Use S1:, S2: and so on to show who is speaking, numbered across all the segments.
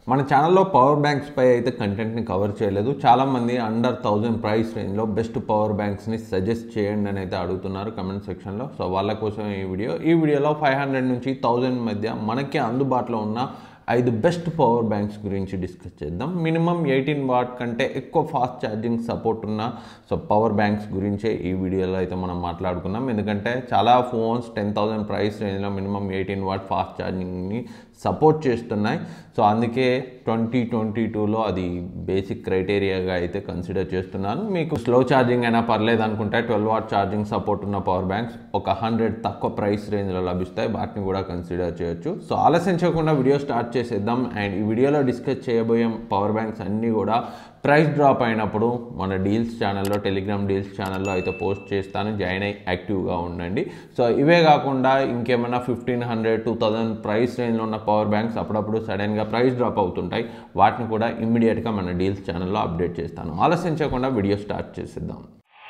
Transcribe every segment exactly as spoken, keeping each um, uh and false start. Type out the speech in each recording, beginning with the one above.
S1: మన ఛానల్లో power banks పై అయితే కంటెంట్ని కవర్ చేయలేదు. చాలామంది అండర్ థౌజండ్ ప్రైస్ రేంజ్లో బెస్ట్ పవర్ బ్యాంక్స్ని సజెస్ట్ చేయండి అని అయితే అడుగుతున్నారు కమెంట్ సెక్షన్లో. సో వాళ్ళ కోసం ఈ వీడియో ఈ వీడియోలో ఫైవ్ హండ్రెడ్ నుంచి థౌజండ్ మధ్య మనకి అందుబాటులో ఉన్న ఐదు బెస్ట్ పవర్ బ్యాంక్స్ గురించి డిస్కస్ చేద్దాం. మినిమం ఎయిటీన్ వాట్ కంటే ఎక్కువ ఫాస్ట్ ఛార్జింగ్ సపోర్ట్ ఉన్న సో పవర్ బ్యాంక్స్ గురించే ఈ వీడియోలో అయితే మనం మాట్లాడుకుందాం. ఎందుకంటే చాలా ఫోన్స్ టెన్ థౌజండ్ ప్రైస్ రేంజ్లో మినిమం ఎయిటీన్ వాట్ ఫాస్ట్ ఛార్జింగ్ని సపోర్ట్ చేస్తున్నాయి. సో అందుకే ట్వంటీ ట్వంటీ టూలో అది బేసిక్ క్రైటీరియాగా అయితే కన్సిడర్ చేస్తున్నాను. మీకు స్లో ఛార్జింగ్ అయినా పర్లేదు అనుకుంటే ట్వెల్వ్ వాట్ ఛార్జింగ్ సపోర్ట్ ఉన్న పవర్ బ్యాంక్స్ ఒక హండ్రెడ్ తక్కువ ప్రైస్ రేంజ్లో లభిస్తాయి. వాటిని కూడా కన్సిడర్ చేయొచ్చు. సో ఆలస్యం చేయకుండా వీడియో స్టార్ట్ చేసేద్దాం. అండ్ ఈ వీడియోలో డిస్కస్ చేయబోయే పవర్ బ్యాంక్స్ అన్నీ కూడా ప్రైస్ డ్రాప్ అయినప్పుడు మన డీల్స్ ఛానల్లో టెలిగ్రామ్ డీల్స్ ఛానల్లో అయితే పోస్ట్ చేస్తాను. జాయిన్ అయ్యి యాక్టివ్గా ఉండండి. సో ఇవే కాకుండా ఇంకేమైనా fifteen hundred two thousand price రేంజ్లో ఉన్న పవర్ బ్యాంక్స్ అప్పుడప్పుడు సడన్గా ప్రైస్ డ్రాప్ అవుతుంటాయి. వాటిని కూడా ఇమ్మీడియట్గా మన డీల్స్ ఛానల్లో అప్డేట్ చేస్తాను. ఆలస్యం చేయకుండా వీడియో స్టార్ట్ చేసేద్దాం.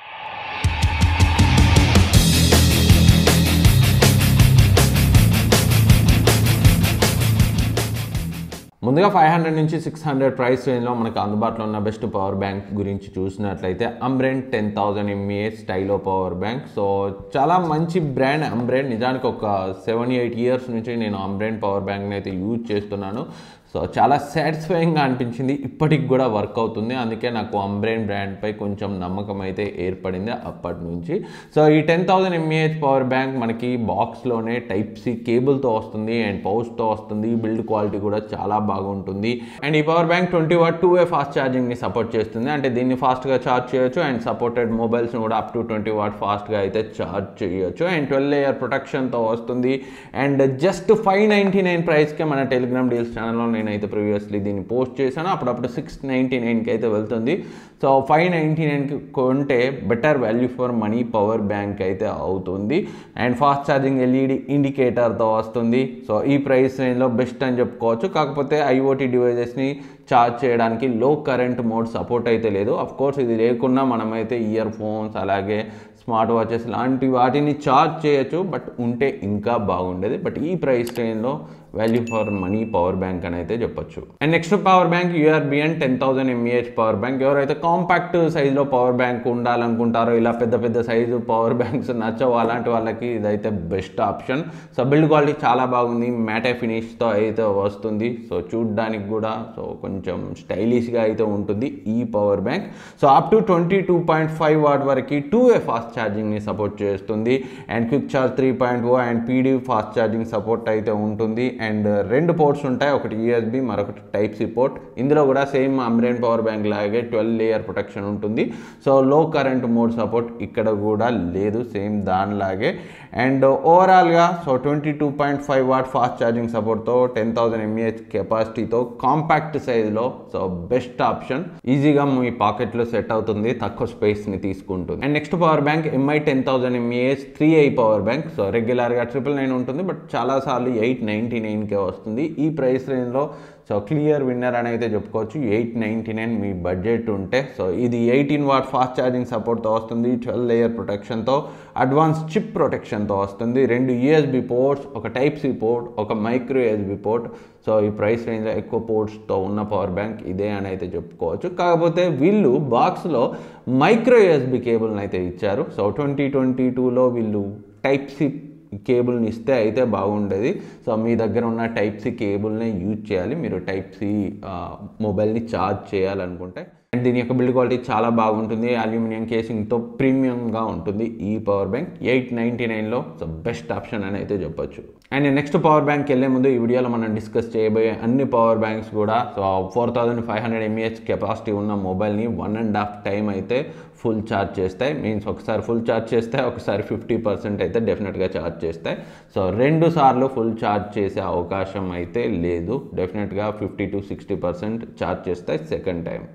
S1: ముందుగా ఫైవ్ హండ్రెడ్ నుంచి సిక్స్ హండ్రెడ్ ప్రైస్ రేంజ్లో మనకు అందుబాటులో ఉన్న బెస్ట్ పవర్ బ్యాంక్ గురించి చూసినట్లయితే Ambrane ten thousand mA Stylo power bank. So చాలా మంచి బ్రాండ్ అంబ్రెన్. నిజానికి ఒక సెవెన్ ఎయిట్ ఇయర్స్ నుంచి నేను అంబ్రెన్ పవర్ బ్యాంక్ని అయితే యూజ్ చేస్తున్నాను. సో చాలా సాటిస్ఫైయింగ్గా అనిపించింది. ఇప్పటికి కూడా వర్క్ అవుతుంది. అందుకే నాకు అంబ్రెన్ బ్రాండ్పై కొంచెం నమ్మకం అయితే ఏర్పడింది అప్పటి నుంచి. సో ఈ ten thousand mAh power bank మనకి బాక్స్లోనే టైప్ సి కేబుల్తో వస్తుంది అండ్ పౌచ్తో వస్తుంది. బిల్డ్ క్వాలిటీ కూడా చాలా బాగుంటుంది. అండ్ ఈ power bank twenty watt two way fast ఛార్జింగ్ని సపోర్ట్ చేస్తుంది. అంటే దీన్ని ఫాస్ట్గా ఛార్జ్ చేయొచ్చు అండ్ సపోర్టెడ్ మొబైల్స్ని కూడా అప్ టు ట్వంటీ వాట్ ఫాస్ట్గా అయితే ఛార్జ్ చేయొచ్చు. అండ్ ట్వెల్వ్ లేయర్ ప్రొటెక్షన్తో వస్తుంది. And just five ninety nine ప్రైస్కే మన టెలిగ్రామ్ డీల్స్ ఛానల్లో నేనైతే ప్రీవియస్లీ దీన్ని పోస్ట్ చేశాను. అప్పుడప్పుడు సిక్స్ నైంటీ నైన్కి అయితే వెళ్తుంది. సో ఫైవ్ నైంటీ నైన్కి కొంటే better value for money power bank అయితే అవుతుంది. అండ్ ఫాస్ట్ ఛార్జింగ్ ఎల్ఈడి ఇండికేటర్తో వస్తుంది. సో ఈ ప్రైస్ రేంజ్లో బెస్ట్ అని చెప్పుకోవచ్చు. కాకపోతే ఐఓటీ డివైజెస్ని ఛార్జ్ చేయడానికి లో కరెంట్ మోడ్ సపోర్ట్ అయితే లేదు. అఫ్ కోర్స్ ఇది లేకున్నా మనమైతే ఇయర్ ఫోన్స్ అలాగే స్మార్ట్ వాచెస్ లాంటి వాటిని ఛార్జ్ చేయొచ్చు. బట్ ఉంటే ఇంకా బాగుండేది. బట్ ఈ ప్రైస్ రేంజ్లో value for money power bank అని అయితే చెప్పొచ్చు. And next power bank URBN ten thousand mAh power bank. ఎవరైతే కాంపాక్ట్ సైజులో పవర్ బ్యాంక్ ఉండాలనుకుంటారో, ఇలా పెద్ద పెద్ద సైజు పవర్ బ్యాంక్స్ నచ్చవు అలాంటి వాళ్ళకి ఇదైతే best option. So build quality చాలా బాగుంది. మ్యాటే ఫినిష్తో అయితే వస్తుంది. సో చూడ్డానికి కూడా సో కొంచెం స్టైలిష్గా అయితే ఉంటుంది ఈ power bank. So up to twenty two point five watt వరకు టూ వే ఫాస్ట్ ఛార్జింగ్ని సపోర్ట్ చేస్తుంది. And quick charge three point oh and PD fast charging support అయితే ఉంటుంది. అండ్ రెండు పోర్ట్స్ ఉంటాయి. ఒకటి యూఎస్బి, మరొకటి టైప్ సి పోర్ట్. ఇందులో కూడా సేమ్ అంబ్రెన్ పవర్ బ్యాంక్ లాగే ట్వెల్వ్ లేయర్ ప్రొటెక్షన్ ఉంటుంది. So low current mode support ఇక్కడ కూడా లేదు, సేమ్ దానిలాగే. అండ్ ఓవరాల్గా so twenty two point five watt fast charging సపోర్ట్తో టెన్ థౌజండ్ ఎంఏహెచ్ కెపాసిటీతో కాంపాక్ట్ సైజ్లో సో బెస్ట్ ఆప్షన్. ఈజీగా మీ పాకెట్లో సెట్ అవుతుంది, తక్కువ స్పేస్ని తీసుకుంటుంది. And next power bank Mi ten thousand mAh three i power bank. So రెగ్యులర్గా ట్రిపుల్ నైన్ ఉంటుంది, బట్ చాలాసార్లు ఎయిట్ నైంటీ నైన్కే వస్తుంది. ఈ ప్రైస్ రేంజ్లో సో క్లియర్ విన్నర్ అని అయితే చెప్పుకోవచ్చు. ఎయిట్ నైంటీ నైన్ మీ బడ్జెట్ ఉంటే. సో ఇది ఎయిటీన్ వాట్ ఫాస్ట్ ఛార్జింగ్ సపోర్ట్తో వస్తుంది. ట్వెల్వ్ లేయర్ ప్రొటెక్షన్తో, అడ్వాన్స్ చిప్ ప్రొటెక్షన్తో వస్తుంది. రెండు యూఎస్బి పోర్ట్స్, ఒక టైప్ సి పోర్ట్, ఒక మైక్రో యూఎస్బి పోర్ట్. సో ఈ ప్రైస్ రేంజ్లో ఎక్కువ పోర్ట్స్తో ఉన్న పవర్ బ్యాంక్ ఇదే అని అయితే చెప్పుకోవచ్చు. కాకపోతే వీళ్ళు బాక్స్లో మైక్రో యూఎస్బి కేబుల్ని అయితే ఇచ్చారు. సో ట్వంటీ ట్వంటీ టూలో వీళ్ళు టైప్ సి కేబుల్ని ఇస్తే అయితే బాగుండేది. సో మీ దగ్గర ఉన్న టైప్ సి కేబుల్ని యూజ్ చేయాలి మీరు టైప్ సి మొబైల్ని ఛార్జ్ చేయాలనుకుంటే. అండ్ దీని యొక్క బిల్డ్ క్వాలిటీ చాలా బాగుంటుంది. అల్యూమినియం కేసింగ్తో ప్రీమియంగా ఉంటుంది ఈ పవర్ బ్యాంక్. ఎయిట్ నైంటీ నైన్లో సో బెస్ట్ ఆప్షన్ అని అయితే చెప్పొచ్చు. అండ్ నెక్స్ట్ పవర్ బ్యాంక్ వెళ్ళే ముందు ఈ వీడియోలో మనం డిస్కస్ చేయబోయే అన్ని పవర్ బ్యాంక్స్ కూడా so four thousand five hundred mAh capacity ఉన్న మొబైల్ని వన్ అండ్ హాఫ్ టైం అయితే ఫుల్ ఛార్జ్ చేస్తాయి. మీన్స్ ఒకసారి ఫుల్ ఛార్జ్ చేస్తాయి, ఒకసారి ఫిఫ్టీ పర్సెంట్ అయితే డెఫినెట్గా ఛార్జ్ చేస్తాయి. సో రెండు సార్లు ఫుల్ ఛార్జ్ చేసే అవకాశం అయితే లేదు. డెఫినెట్గా fifty to sixty percent charge చేస్తాయి second time. And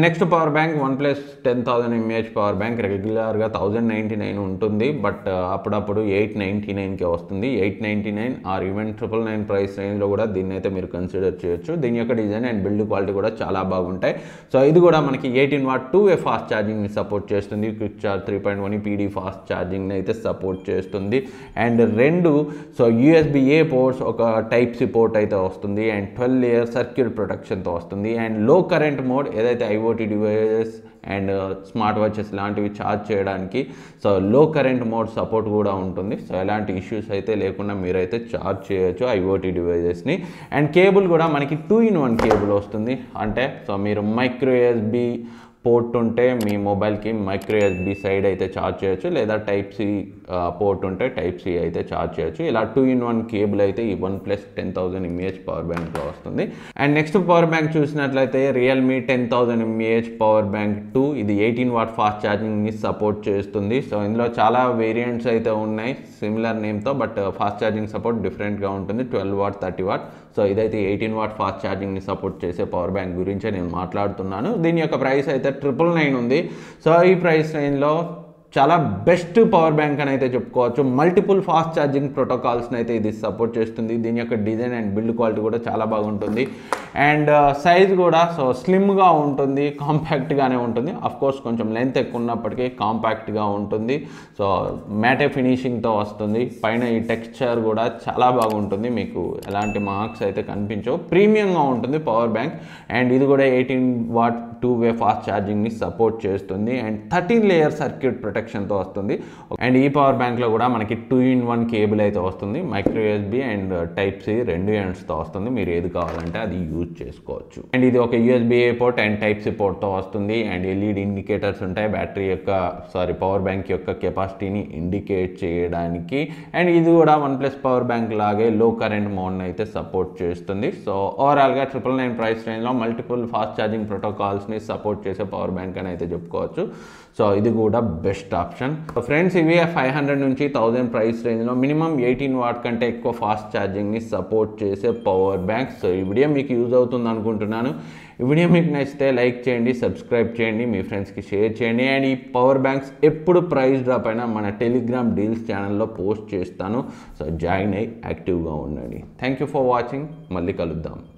S1: next power bank OnePlus ten thousand mAh power bank రెగ్యులర్గా థౌజండ్ నైంటీ నైన్ ఉంటుంది, బట్ అప్పుడప్పుడు ఎయిట్ నైంటీ నైన్కే వస్తుంది. Eight ninety nine or even triple nine price రేంజ్లో కూడా దీన్ని అయితే మీరు కన్సిడర్ చేయొచ్చు. దీని యొక్క డిజైన్ అండ్ బిల్డ్ క్వాలిటీ కూడా చాలా బాగుంటాయి. సో ఇది కూడా మనకి eighteen watt two way fast ఛార్జింగ్ని సపోర్ట్ చేస్తుంది. Quick charge three point one PD fast ఛార్జింగ్ని అయితే సపోర్ట్ చేస్తుంది. అండ్ రెండు సో యూఎస్బి ఏ పోర్ట్స్, ఒక టైప్ సి పోర్ట్ అయితే వస్తుంది. అండ్ ట్వెల్వ్ లేయర్ సర్క్యూట్ ప్రొటెక్షన్తో వస్తుంది. అండ్ లో కరెంట్ మోడ్, ఏదైతే IoT devices and smart watches లాంటివి ఛార్జ్ చేయడానికి so low current mode support కూడా ఉంటుంది. సో ఎలాంటి ఇష్యూస్ అయితే లేకుండా మీరైతే ఛార్జ్ చేయొచ్చు ఐఓటీ డివైజెస్ని. అండ్ కేబుల్ కూడా మనకి టూ ఇన్ వన్ కేబుల్ వస్తుంది. అంటే సో మీరు మైక్రో యూఎస్బి పోర్ట్ ఉంటే మీ మొబైల్కి మైక్రో యూఎస్బి సైడ్ అయితే ఛార్జ్ చేయొచ్చు, లేదా టైప్ సి పోర్ట్ ఉంటే టైప్ సి అయితే ఛార్జ్ చేయొచ్చు. ఇలా టూ ఇన్ వన్ కేబుల్ అయితే ఈ OnePlus ten thousand mAh power బ్యాంక్లో వస్తుంది. అండ్ నెక్స్ట్ పవర్ బ్యాంక్ చూసినట్లయితే Realme ten thousand mAh power bank two, ఇది ఎయిటీన్ వాట్ ఫాస్ట్ ఛార్జింగ్ని సపోర్ట్ చేస్తుంది. సో ఇందులో చాలా వేరియంట్స్ అయితే ఉన్నాయి సిమిలర్ నేమ్తో, బట్ ఫాస్ట్ ఛార్జింగ్ సపోర్ట్ డిఫరెంట్గా ఉంటుంది. Twelve what thirty watt so ఇదైతే ఎయిటీన్ వాట్ ఫాస్ట్ ఛార్జింగ్ని సపోర్ట్ చేసే పవర్ బ్యాంక్ గురించే నేను మాట్లాడుతున్నాను. దీని యొక్క ప్రైస్ అయితే ట్రిపుల్ నైన్ ఉంది. సో ఈ ప్రైస్ రేంజ్లో చాలా బెస్ట్ పవర్ బ్యాంక్ అని అయితే చెప్పుకోవచ్చు. మల్టిపుల్ ఫాస్ట్ ఛార్జింగ్ ప్రోటోకాల్స్ని అయితే ఇది సపోర్ట్ చేస్తుంది. దీని యొక్క డిజైన్ అండ్ బిల్డ్ క్వాలిటీ కూడా చాలా బాగుంటుంది. అండ్ సైజ్ కూడా సో స్లిమ్గా ఉంటుంది, కాంపాక్ట్గానే ఉంటుంది. అఫ్కోర్స్ కొంచెం లెంత్ ఎక్కువ ఉన్నప్పటికీ కాంపాక్ట్గా ఉంటుంది. సో మ్యాటే ఫినిషింగ్తో వస్తుంది. పైన ఈ టెక్స్చర్ కూడా చాలా బాగుంటుంది, మీకు ఎలాంటి మార్క్స్ అయితే కనిపించవు. ప్రీమియంగా ఉంటుంది పవర్ బ్యాంక్. అండ్ ఇది కూడా eighteen watt two way fast ఛార్జింగ్ని సపోర్ట్ చేస్తుంది. అండ్ థర్టీన్ లేయర్ సర్క్యూట్ ప్రొటెక్షన్తో వస్తుంది. అండ్ ఈ పవర్ బ్యాంక్లో కూడా మనకి టూ ఇన్ వన్ కేబుల్ అయితే వస్తుంది. Micro USB and type C రెండు ఎండ్స్తో వస్తుంది. మీరు ఏది కావాలంటే అది యూజ్ చేసుకోవచ్చు. అండ్ ఇది ఒక USB A port and type C పోర్ట్తో వస్తుంది. అండ్ ఎల్ఈడి ఇండికేటర్స్ ఉంటాయి బ్యాటరీ యొక్క సారీ పవర్ బ్యాంక్ యొక్క కెపాసిటీని ఇండికేట్ చేయడానికి. అండ్ ఇది కూడా వన్ ప్లస్ పవర్ బ్యాంక్ లాగే లో కరెంట్ మోడ్ని అయితే సపోర్ట్ చేస్తుంది. సో ఓవరాల్గా ట్రిపుల్ నైన్ ప్రైస్ రేంజ్లో మల్టిపుల్ ఫాస్ట్ ఛార్జింగ్ ప్రోటోకాల్స్ని సపోర్ట్ చేసే పవర్ బ్యాంక్ అని అయితే చెప్పుకోవచ్చు. సో ఇది కూడా బెస్ట్ ఆప్షన్. సో ఫ్రెండ్స్, ఇవి ఫైవ్ హండ్రెడ్ నుంచి థౌజండ్ ప్రైస్ రేంజ్లో మినిమం ఎయిటీన్ వాట్ కంటే ఎక్కువ ఫాస్ట్ ఛార్జింగ్ని సపోర్ట్ చేసే పవర్ బ్యాంక్. సో ఈ వీడియో మీకు యూజ్ అవుతుంది అనుకుంటున్నాను. ఈ వీడియో మీకు నచ్చితే లైక్ చేయండి, సబ్స్క్రైబ్ చేయండి, మీ ఫ్రెండ్స్కి షేర్ చేయండి. అండ్ ఈ పవర్ బ్యాంక్స్ ఎప్పుడు ప్రైస్ డ్రాప్ అయినా మన టెలిగ్రామ్ డీల్స్ ఛానల్లో పోస్ట్ చేస్తాను. సో జాయిన్ అయ్యి యాక్టివ్గా ఉండండి. Thank you for watching. మళ్ళీ కలుద్దాం.